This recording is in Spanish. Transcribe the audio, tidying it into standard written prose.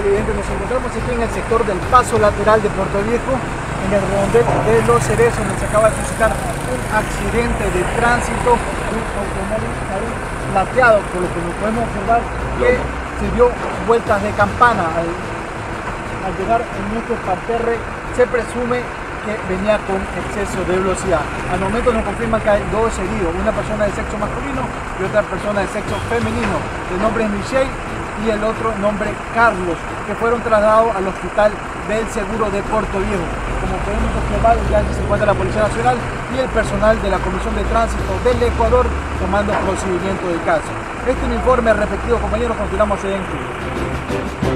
televidentes, nos encontramos aquí en el sector del paso lateral de Puerto Viejo, en el redondel de Los Cerezos, donde se acaba de suscitar un accidente de tránsito, un automóvil ahí plateado, por lo que nos podemos observar que se dio vueltas de campana. Al llegar en este parterre se presume que venía con exceso de velocidad. Al momento nos confirman que hay dos heridos, una persona de sexo masculino y otra persona de sexo femenino. El nombre es Michelle y el otro nombre Carlos, que fueron trasladados al hospital del Seguro de Puerto Viejo. Como podemos observar, ya se encuentra la Policía Nacional y el personal de la Comisión de Tránsito del Ecuador tomando procedimiento del caso. Este informe repetido, compañeros, continuamos en Cuba.